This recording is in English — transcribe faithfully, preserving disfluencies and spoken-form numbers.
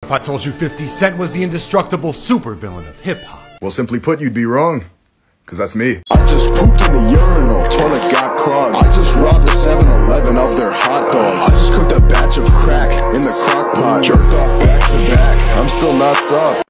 If I told you fifty Cent was the indestructible supervillain of hip-hop. Well, simply put, you'd be wrong. Cause that's me. I just pooped in the urinal, toilet got clogged. I just robbed a seven eleven of their hot dogs. I just cooked a batch of crack in the crock pot. Jerked off back to back, I'm still not soft.